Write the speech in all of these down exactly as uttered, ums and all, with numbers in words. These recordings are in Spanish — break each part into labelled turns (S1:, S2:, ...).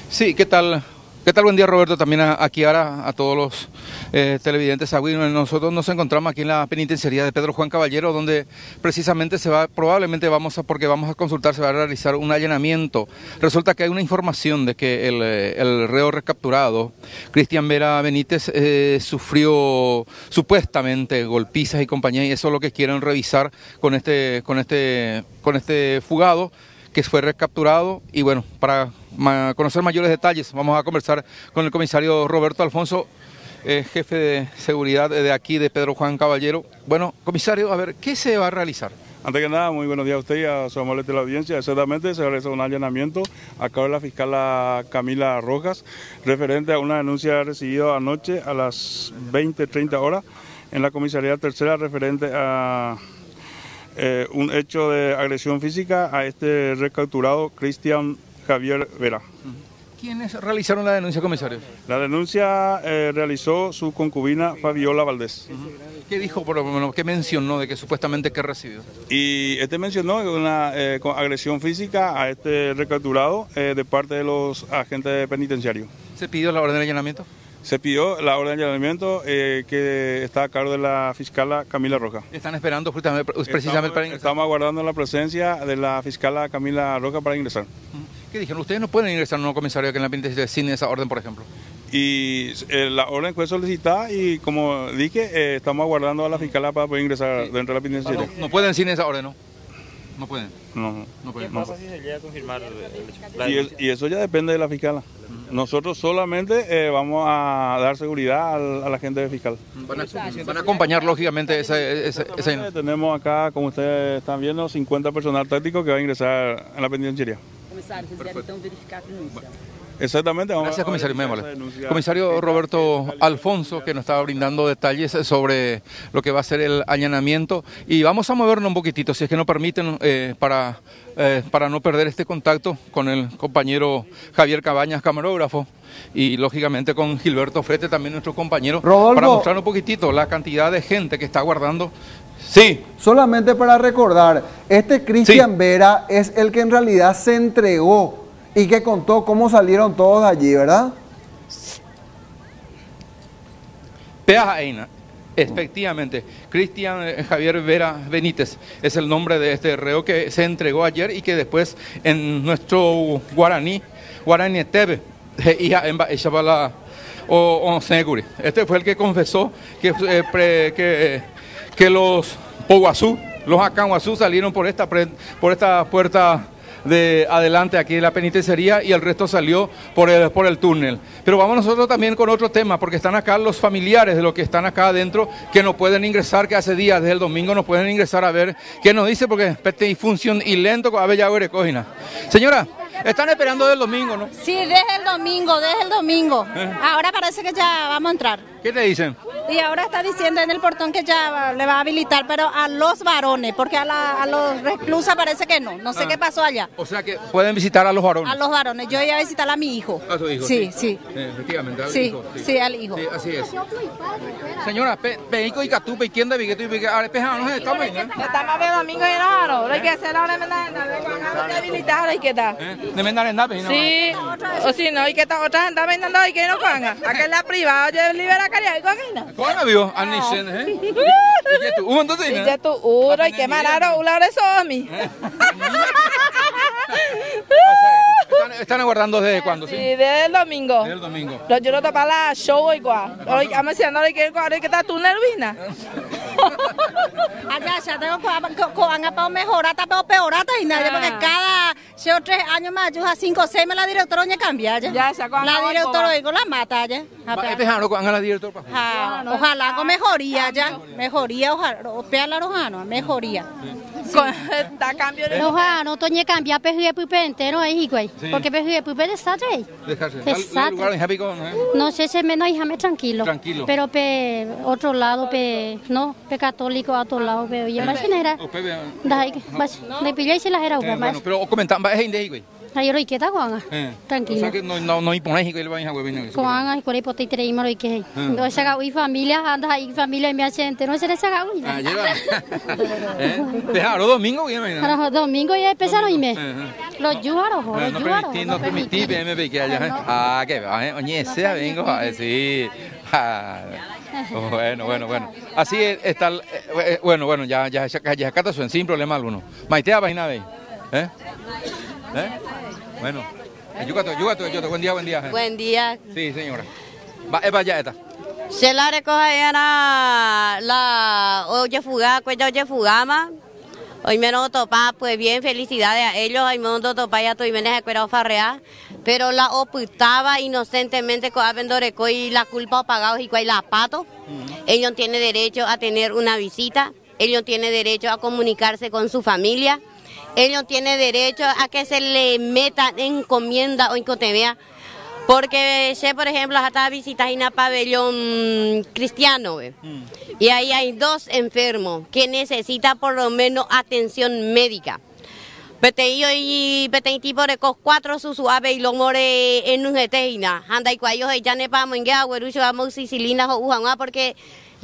S1: Sí, ¿qué tal? ¿Qué tal? Buen día, Roberto, también a, aquí ahora a todos los eh, televidentes. Nosotros nos encontramos aquí en la penitenciaría de Pedro Juan Caballero, donde precisamente se va, probablemente vamos a, porque vamos a consultar, se va a realizar un allanamiento. Resulta que hay una información de que el, el reo recapturado, Cristian Vera Benítez, eh, sufrió supuestamente golpizas y compañía, y eso es lo que quieren revisar con este, con este, con este fugado que fue recapturado. Y bueno, para ma conocer mayores detalles vamos a conversar con el comisario Roberto Alfonso, eh, jefe de seguridad de aquí de Pedro Juan Caballero. Bueno, comisario, a ver, ¿qué se va a realizar?
S2: Antes que nada, muy buenos días a usted y a su amable teleaudiencia. Exactamente, se realiza un allanamiento a cargo de la fiscal Camila Rojas, referente a una denuncia recibida anoche a las veinte treinta horas en la comisaría tercera, referente a Eh, un hecho de agresión física a este recapturado Cristian Javier Vera.
S1: ¿Quiénes realizaron la denuncia, comisario?
S2: La denuncia eh, realizó su concubina Fabiola Valdés.
S1: Uh-huh. ¿Qué dijo, por lo menos, qué mencionó de que supuestamente que recibió?
S2: Y este mencionó una eh, agresión física a este recapturado eh, de parte de los agentes penitenciarios.
S1: ¿Se pidió la orden de allanamiento?
S2: Se pidió la orden de allanamiento eh, que está a cargo de la fiscal Camila Rojas.
S1: ¿Están esperando precisamente
S2: estamos,
S1: para ingresar?
S2: Estamos aguardando la presencia de la fiscal Camila Rojas para ingresar.
S1: ¿Qué dijeron? Ustedes no pueden ingresar a un comisario que en la penitenciaria sin esa orden, por ejemplo.
S2: Y eh, la orden fue solicitada y, como dije, eh, estamos aguardando a la fiscal para poder ingresar sí. dentro de la penitenciaria.
S1: No, no pueden sin esa orden, ¿no? No pueden.
S2: No,
S1: no pueden.
S3: ¿Qué pasa no. si se llega a confirmar
S2: la y, el, y eso ya depende de la fiscal. Nosotros solamente eh, vamos a dar seguridad al, a la gente fiscal.
S1: Van a, van a acompañar lógicamente ese, ese, ese...
S2: Tenemos acá, como ustedes están viendo, cincuenta personal táctico que va a ingresar en la penitenciaria.
S4: Comisario, vocês devem então verificar a denúncia.
S2: Exactamente. Vamos
S1: Gracias,
S2: a
S1: comisario. Me comisario Roberto Alfonso, que nos estaba brindando detalles sobre lo que va a ser el allanamiento. Y vamos a movernos un poquitito, si es que nos permiten, eh, para, eh, para no perder este contacto con el compañero Javier Cabañas, camarógrafo, y lógicamente con Gilberto Frete, también nuestro compañero,
S5: Rodolfo,
S1: para mostrar un poquitito la cantidad de gente que está aguardando. Sí.
S5: Solamente para recordar, este Cristian
S1: sí.
S5: Vera es el que en realidad se entregó y que contó cómo salieron todos de allí, ¿verdad?
S1: Peajaina, efectivamente, Cristian Javier Vera Benítez es el nombre de este reo que se entregó ayer y que después en nuestro guaraní, guaraní tebe, o segure. Este fue el que confesó que, eh, pre, que, que los Poguazú, los Acanguazú salieron por esta, por esta puerta de adelante aquí en la penitenciaría y el resto salió por el, por el túnel. Pero vamos nosotros también con otro tema, porque están acá los familiares de los que están acá adentro, que no pueden ingresar, que hace días, desde el domingo no pueden ingresar, a ver qué nos dice, porque peste y función y lento a bella cojina. Señora, están esperando desde el domingo, ¿no?
S4: Sí, desde el domingo, desde el domingo. ¿Eh? Ahora parece que ya vamos a entrar.
S1: ¿Qué te dicen?
S4: Y ahora está diciendo en el portón que ya le va a habilitar, pero a los varones, porque a, la, a los reclusas parece que no. No sé ah. qué pasó allá.
S1: O sea que pueden visitar a los varones.
S4: A los varones. Yo iba a visitar a mi hijo.
S1: ¿A su hijo?
S4: Sí, sí.
S1: sí. Efectivamente, al
S4: sí,
S1: hijo. Sí.
S4: sí, al hijo.
S1: Sí, así es. Señora, Peico y Catupe, ¿quién de Vigueto y Vigueto? Ahora, pejano, no estamos ahí, ¿no?
S6: Estamos el domingo y no, ahora. Hay que hacer ahora de habilitar, hay que dar.
S1: De mendar en nave, ¿no?
S6: Sí, o si no, hay que estar otra gente vendando y que no pagan. Aquí en la privada, yo libera caridad y cogina.
S1: ¿Cuándo vio? Anisen, ¿eh? ¿Y qué tú? ¿Un entonces?
S6: ¿Y qué tú? Uro, y qué manaro, un lado de somi.
S1: ¿Están, ¿Están aguardando desde cuándo?
S6: Sí, desde el domingo.
S1: Desde el domingo.
S6: Pero yo no topa la show igual. Hoy, a mí si no le quieren cobrar, que está tú nervina.
S4: Allá ya tengo que van a mejorar, está peor, y nadie, porque cada llevo tres años más, yo a cinco o seis me la directora no cambia ya.
S6: Ya, se
S4: la directora digo la mata ya.
S1: la directora.
S4: Ojalá con mejoría ya, mejoría, ojalá, pea la rojano, mejoría.
S6: Está cambio de
S7: Roja, no toñe cambia pergue pupe entero ahí, güey. Porque pergue pupe está ahí. No sé si menos déjame tranquilo.
S1: Tranquilo.
S7: Pero pe otro lado pe no, pe católico a otro lado pe ya más genera. Dai, vas, me pillé si la era
S1: Bueno, pero comentan, va es inde güey.
S7: Ahí lo que está con
S1: Eh.
S7: tranquilo.
S1: O sea que no no no imponéis que él va a ir a
S7: Con anga y por ahí por ahí tres lo que hay. No se haga familia, anda ahí familia me hace entero, no se les haga hoy.
S1: Ah, lleva. ¿Eh? Dejaro domingo bien, ¿no?
S7: Para domingo ya empezaron y me.
S1: Eh, eh.
S7: Los yujaros,
S1: No,
S7: los
S1: no
S7: yujaros.
S1: permití, no permití, me ve que allá. Ah, que va, eh. Oye, sea vengo, ah, sí. Ah, bueno, bueno, bueno. Así está, el- eh, bueno, bueno, ya, ya, ya, ya, acá suena, sin problema alguno. Maitea, página ¿eh? ¿Eh? Bueno. Yucato, yucato, yucato, buen día, buen día. eh.
S3: Buen día.
S1: Sí, señora. Va, es para allá esta.
S3: Se la recoge era la oye fugá, cuella oye fugama. Hoy me no topa, pues bien, felicidades a ellos. Hoy me no topa ya estoy menes de farrea. Pero la ocultaba inocentemente con Abendoreco y la culpa pagado y la pato. Ellos tienen derecho a tener una visita. Ellos tienen derecho a comunicarse con su familia. Ellos tienen derecho a que se le metan encomienda o encotemea. Porque sé, por ejemplo, hasta visitas en el pabellón cristiano, ¿ve? Y ahí hay dos enfermos que necesitan por lo menos atención médica. Peteío y peteí tipo de cos cuatro susuave y lo more en un geteina. Anda y cuayos y ya ne pa monguea, güerucho, vamos sicilina o ujangua porque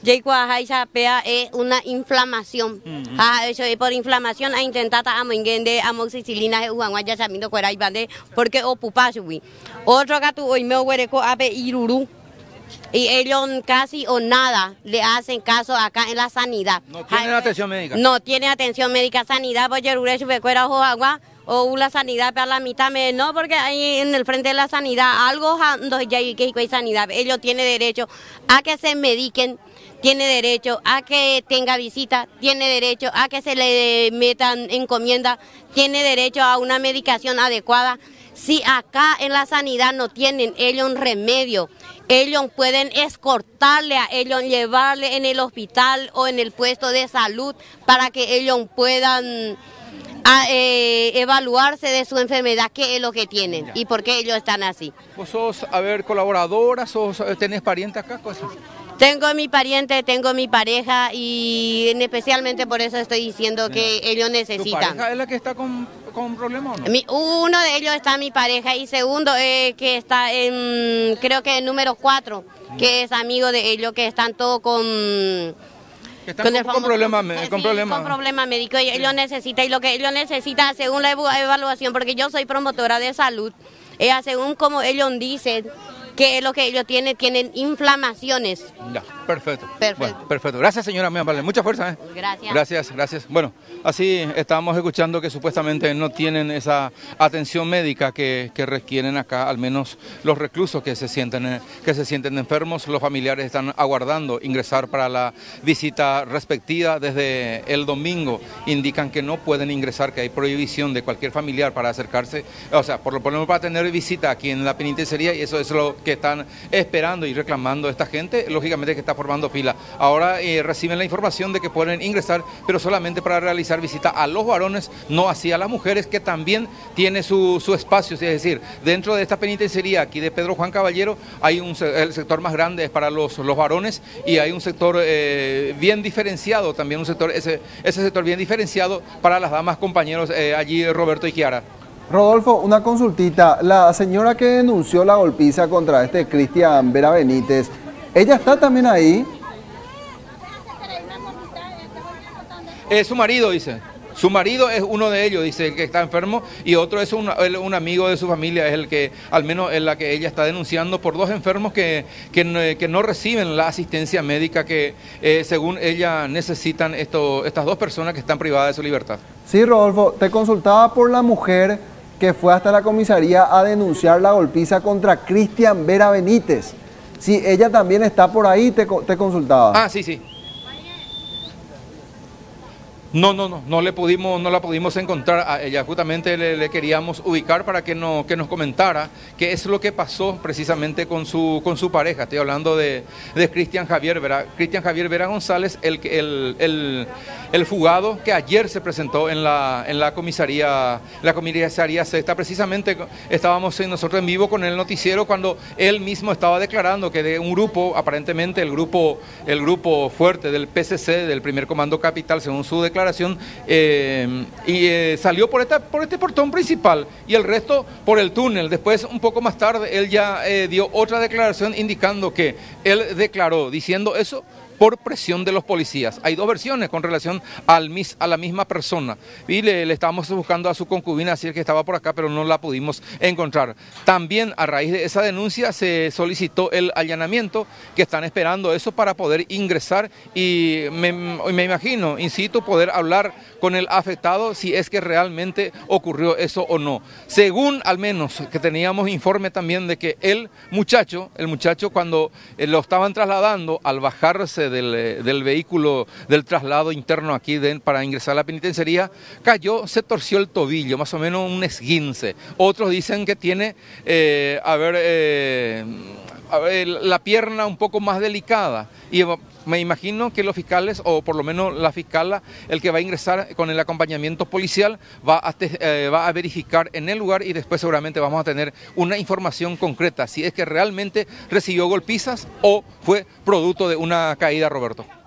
S3: es una inflamación. Ah, eso es por inflamación a intentar amoingende amoxicilina ya sabiendo que era bande porque opupasui. Otro gato hoy me huereco ape iruru. Y ellos casi o nada le hacen caso acá en la sanidad.
S1: No tienen atención médica.
S3: No tiene atención médica, sanidad, porque Urechu Pecuera o agua o la sanidad para la mitad, me- no, porque ahí en el frente de la sanidad, algo ja- ya hay que hay sanidad, ellos tienen derecho a que se mediquen, tiene derecho a que tenga visita, tiene derecho a que se le metan encomienda, tiene derecho a una medicación adecuada. Si acá en la sanidad no tienen ellos un remedio, ellos pueden escortarle a ellos, llevarle en el hospital o en el puesto de salud para que ellos puedan a, eh, evaluarse de su enfermedad, qué es lo que tienen y por qué ellos están así.
S1: ¿Vos sos, a ver, colaboradora, sos, tenés parientes acá? Cosas?
S3: Tengo mi pariente, tengo mi pareja y en especialmente por eso estoy diciendo que ellos
S1: ¿Tu
S3: necesitan.
S1: pareja es la que está con, con problemas o no?
S3: Mi- uno de ellos está mi pareja y segundo eh, que está en, creo que el número cuatro, que es amigo de ellos, que están todos con...
S1: Que están con,
S3: el
S1: con
S3: famoso-
S1: problemas, me-
S3: sí,
S1: con problemas.
S3: con problemas médicos. Y ellos necesitan, y lo que ellos necesitan según la evu- evaluación, porque yo soy promotora de salud, eh, según como ellos dicen, que es lo que ellos tienen, tienen inflamaciones.
S1: Ya, perfecto.
S3: Perfecto.
S1: Bueno, perfecto. Gracias, señora. Muy amable. Mucha fuerza. ¿eh?
S3: Gracias.
S1: Gracias, gracias. Bueno, así estábamos escuchando que supuestamente no tienen esa atención médica que, que requieren acá, al menos los reclusos que se sienten eh, que se sienten enfermos. Los familiares están aguardando ingresar para la visita respectiva desde el domingo. Indican que no pueden ingresar, que hay prohibición de cualquier familiar para acercarse, o sea, por lo menos para tener visita aquí en la penitenciaría, y eso es lo que están esperando y reclamando esta gente, lógicamente que está formando fila. Ahora eh, reciben la información de que pueden ingresar, pero solamente para realizar visita a los varones, no así a las mujeres, que también tiene su, su espacio. Es decir, dentro de esta penitenciaría aquí de Pedro Juan Caballero, hay un se- el sector más grande es para los, los varones, y hay un sector eh, bien diferenciado, también un sector, ese, ese sector bien diferenciado para las damas, compañeros, eh, allí Roberto y Kiara.
S5: Rodolfo, una consultita. La señora que denunció la golpiza contra este Cristian Vera Benítez, ¿ella está también ahí?
S1: Eh, su marido, dice. Su marido es uno de ellos, dice, el que está enfermo, y otro es un, el- un amigo de su familia, es el que, al menos es la que ella está denunciando por dos enfermos que, que, no, que no reciben la asistencia médica que, eh, según ella, necesitan esto, estas dos personas que están privadas de su libertad.
S5: Sí, Rodolfo, te consultaba por la mujer que fue hasta la comisaría a denunciar la golpiza contra Cristian Vera Benítez. Si ella también está por ahí, te, co- te consultaba.
S1: Ah, sí, sí. No, no, no, no le pudimos, no la pudimos encontrar a ella. Justamente le, le queríamos ubicar para que, no, que nos comentara qué es lo que pasó precisamente con su, con su pareja. Estoy hablando de, de Cristian Javier Vera, Cristian Javier Vera González, el, que- el, el, el fugado que ayer se presentó en la, en la comisaría, la comisaría sexta. Precisamente estábamos en- nosotros en vivo con el noticiero cuando él mismo estaba declarando que de un grupo, aparentemente el grupo, el grupo fuerte del P C C, del Primer Comando Capital, según su declaración, declaración eh, y eh, salió por, esta, por este portón principal y el resto por el túnel. Después, un poco más tarde, él ya eh, dio otra declaración indicando que él declaró, diciendo eso por presión de los policías. Hay dos versiones con relación al mis, a la misma persona. Y le, le estábamos buscando a su concubina, así que estaba por acá, pero no la pudimos encontrar. También a raíz de esa denuncia se solicitó el allanamiento, que están esperando eso para poder ingresar y me, me imagino, incito, poder hablar con el afectado si es que realmente ocurrió eso o no. Según al menos que teníamos informe también de que el muchacho, el muchacho cuando lo estaban trasladando al bajarse Del, del vehículo, del traslado interno aquí de, para ingresar a la penitenciaría, cayó, se torció el tobillo, más o menos un esguince. Otros dicen que tiene, eh, a ver, eh, a ver, la pierna un poco más delicada. Y me imagino que los fiscales, o por lo menos la fiscala, el que va a ingresar con el acompañamiento policial, va a, te, eh, va a verificar en el lugar y después seguramente vamos a tener una información concreta, si es que realmente recibió golpizas o fue producto de una caída, Roberto.